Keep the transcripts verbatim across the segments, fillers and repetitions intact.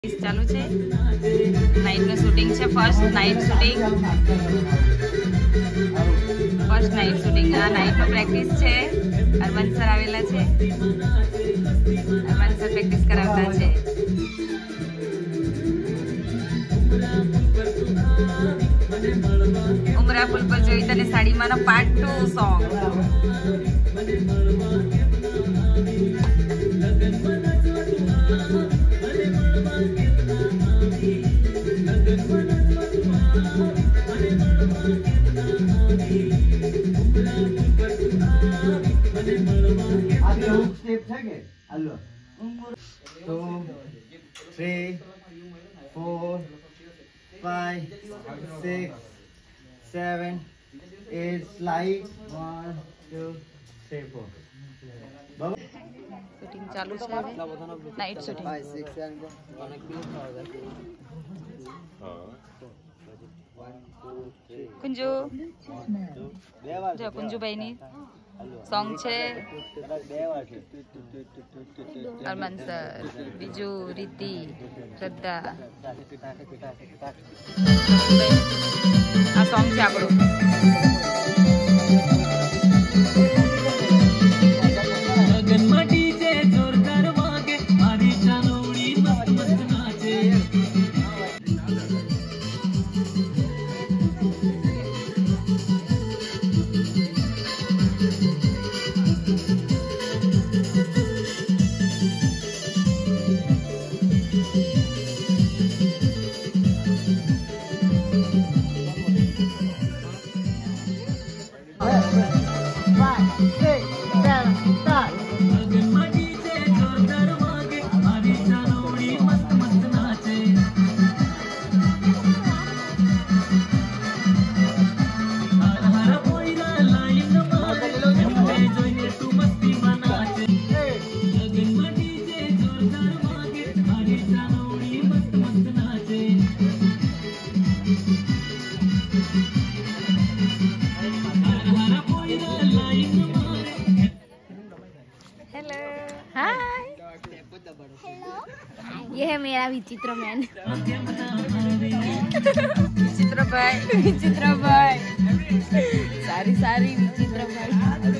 चालू है नाइट નું શૂટિંગ છે first night shooting first night shooting આ નાઇટ નો પ્રેક્ટિસ છે અરમાન સર આવેલા છે અરમાન સર પ્રેક્ટિસ કરાવતા છે ઉમરા પુલ પર જોઈ તને સાડીમાંનો part two song Two, three, four, five, six, seven, eight. Slide. One, two, three, four. Shooting ચાલુ છે હવે નાઇટ શૂટિંગ કુંજુ જો કુંજુભાઈની સોંગ છે અરમાન સર બીજું રીતિ શ્રદ્ધા આ સોંગ છે આપણું ये है मेरा विचित्र मैन વિચિત્ર ભાઈ વિચિત્ર ભાઈ સારી સારી વિચિત્ર ભાઈ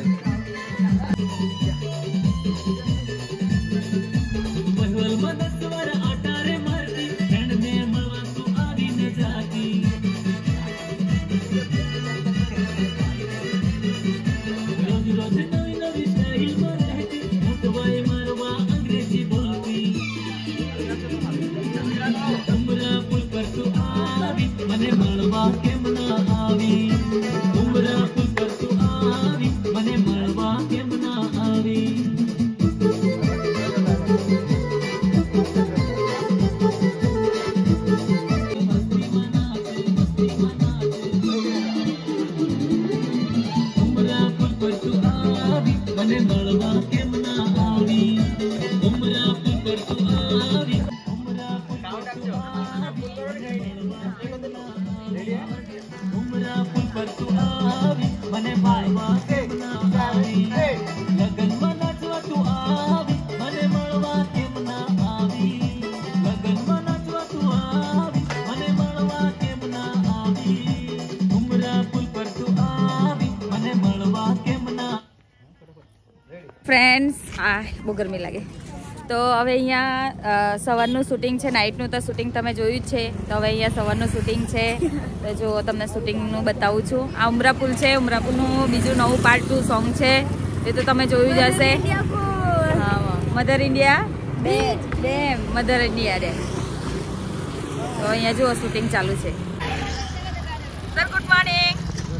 ફ્રેન્ડ્સ આ બહુ ગરમી લાગે તો હવે અહીંયા સવારનું શૂટિંગ છે નાઇટનું તો શૂટિંગ તમે જોયું જ છે તો હવે અહીંયા સવારનું શૂટિંગ છે તો જો તમને શૂટિંગનું બતાવું છું આ ઉમરા પુલ છે ઉમરા પુલનું બીજું નવું પાર્ટ ટુ સોંગ છે એ તો તમે જોયું જ હશે હા Mother India dam Mother India dam તો અહીંયા જુઓ શૂટિંગ ચાલુ છે sir good morning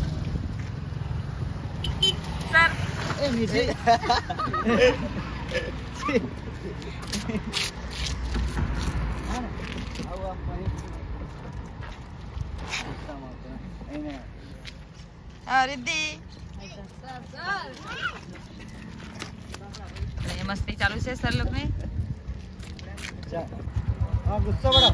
sir Riddhi मस्ती चालू है सर लोग ने गुस्सा बड़ा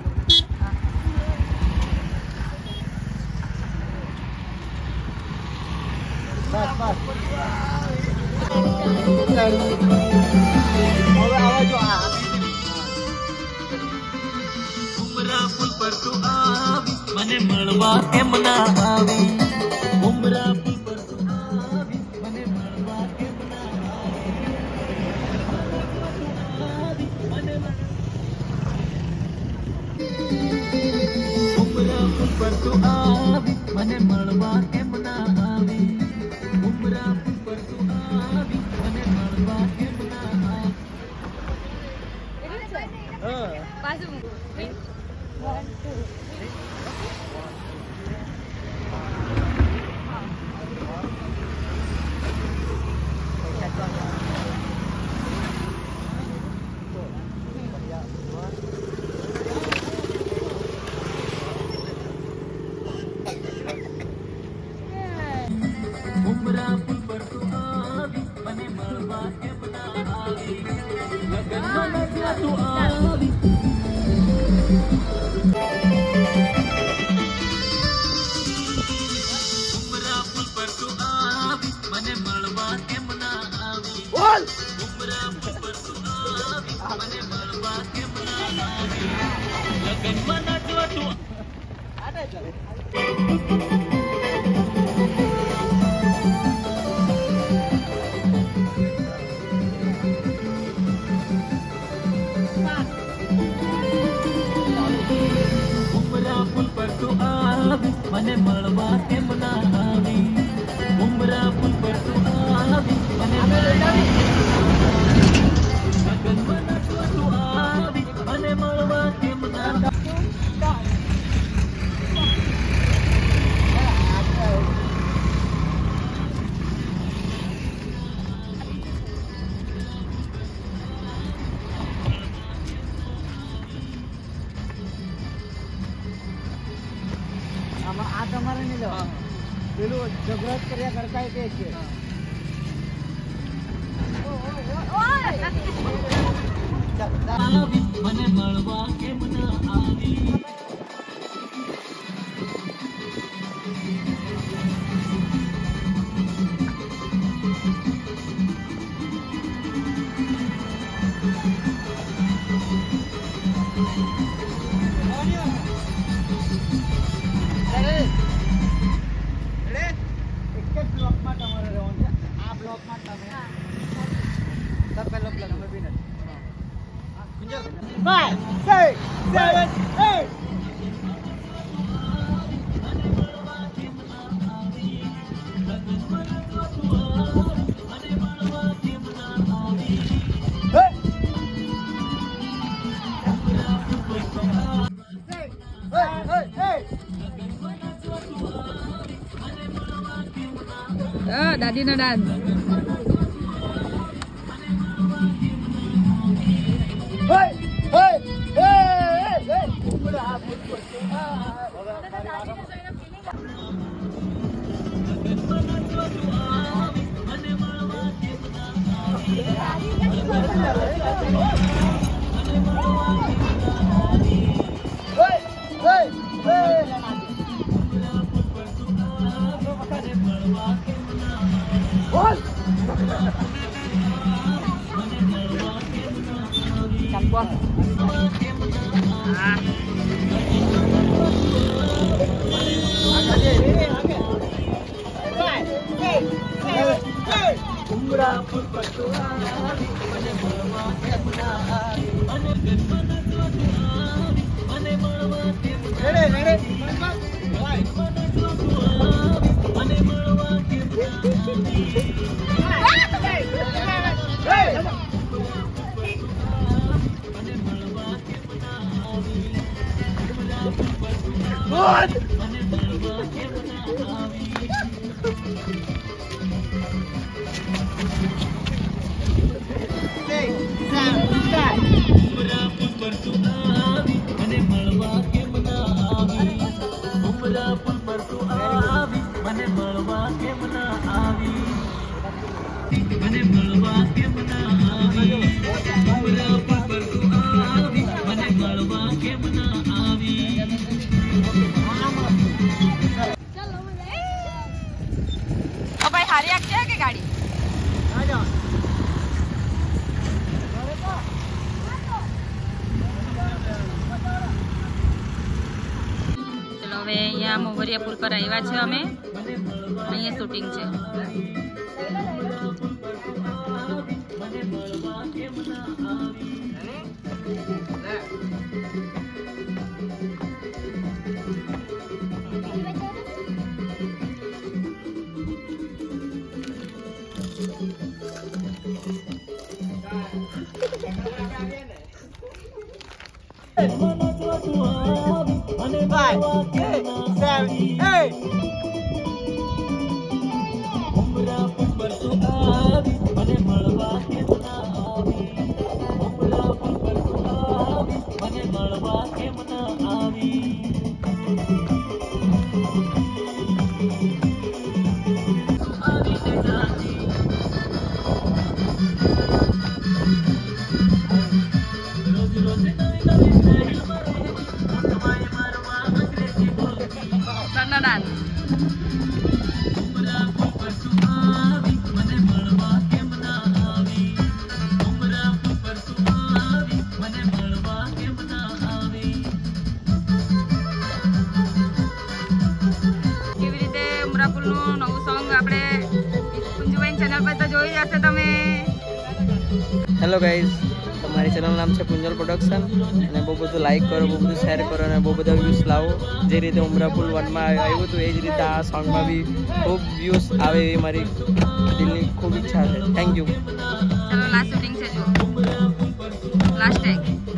बस बस હવે આવા જો આ ઉમરા પુલ પર તું આવી મને મળવા કેમ ના આવી ઉમરા પુલ પર તું આવી મને મળવા કેમ ના આવી મને ઉમરા પુલ પર તું આવી મને મળવા કેમ ના આવી ઉમરા પુલ પર તું આવી મને મળવા કેમ ના આવી પાછું ઉમરા પુલ પર તું આવી મને મળવા કેમ ના આવી લગનમાં નજર તું આવી ઉમરા પુલ પર તું આવી મને મળવા કેમ ના આવી બોલ ઉમરા પુલ પર તું આવી મને મળવા કેમ ના આવી લગનમાં નજર તું આડે ચાલે મને મળવા કેમ ના આવી ઉમરા પુલ પર તું આવી મને લગનમાં નજર તું આવી મને મળવા કેમ ના આ તમારે નહીં લેવા પેલું જબરત કર્યા કરતા તે છે આવી મને મળવા કેમ ના આવી એક જ બ્લોકમાં તમારે રહેવાનું છે આ બ્લોકમાં તમે સબ પહેલો બ્લોક નંબર બી નથી five six seven eight Ah, Daddy na dan. hey hey hey hey Campur. Ah. ઉમરા પુલ પર તું આવી મને મળવા કેમ ના આવી મને લગનમાં નજર તું આવી મને મળવા કેમ ના આવી લગનમાં નજર તું આવી મને મળવા કેમ ના આવી મને મળવા કેમ ના આવી ઉમરા પુલ પર તું આવી મને મળવા કેમ ના આવી ઉમરા પુલ પર તું આવી મને મળવા કેમ ના આવી મને મળવા કેમ ના આવી ઉમરા પુલ પર તું આવી મને મળવા કેમ ના આવી Oh, ભાઈ હારી આગ છે કે ગાડી? આ જાઓ હવે અહીંયા મોવરિયા પુલ પર આવ્યા છે અમે, અહીંયા શૂટિંગ છે. હેલો ગાઈઝ, તમારી ચેનલનું નામ છે પુંજલ પ્રોડક્શન અને બહુ બધું લાઈક કરો, બહુ બધું શેર કરો અને બહુ બધા વ્યૂઝ લાવો. જે રીતે ઉમરા પુલ વનમાં આવ્યું હતું એ જ રીતે આ સોંગમાં બી ખૂબ વ્યૂઝ આવે એવી મારી દિલની ખૂબ ઈચ્છા છે. Thank you. ચલો લાસ્ટ શૂટિંગ છે, જો લાસ્ટ ટેક.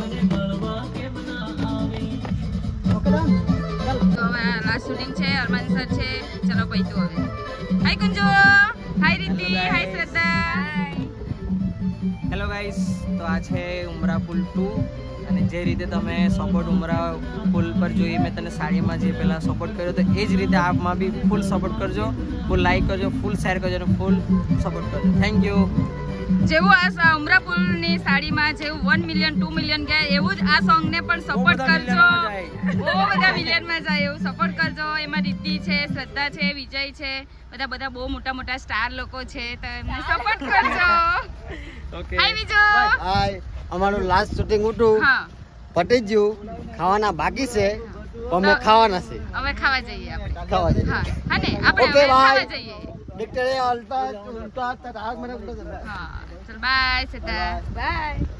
તો હવે લાસ્ટ શૂટિંગ છે, અરમાન સર છે. ચલો પૈતું હવે. હાય કુંજો, હાય રીતિ, હાય શ્રદ્ધા. હેલો ગાઈસ, તો આ છે ઉમરા પુલ ટુ અને જે રીતે તમે સપોર્ટ ઉમરા પુલ પર જોઈ મેં તને સાડીમાં જે પહેલાં સપોર્ટ કર્યો તો એ જ રીતે આપમાં બી ફૂલ સપોર્ટ કરજો, ફૂલ લાઈક કરજો, ફૂલ શેર કરજો અને ફૂલ સપોર્ટ કરજો. Thank you. જેવું આ ઉમરા પુલની સાડીમાં જેવું વન મિલિયન ટુ મિલિયન ગયા એવું જ આ સોંગને પણ સપોર્ટ કરજો. બહુ બધા મિલિયનમાં જાય એવું સપોર્ટ કરજો. એમાં રીતિ છે, શ્રદ્ધા છે, વિજય છે, બધા બધા બહુ મોટા મોટા સ્ટાર લોકો છે, તો એમને સપોર્ટ કરજો. ઓકે, હાય વિજો. હાય. અમારું લાસ્ટ શૂટિંગ ઉઠું હા, પટી ગયું, ખાવાના બાકી છે, અમે ખાવાના છે, હવે ખાવા જઈએ આપણે. ખાવા જઈએ. હા હા ને આપણે ઓકે, હવે ખાવા બાય. જઈએ. ડિક્ટેરે અલ્ટા ઉલ્ટા આગ મને હા, ચલ બાય સીતા. બાય.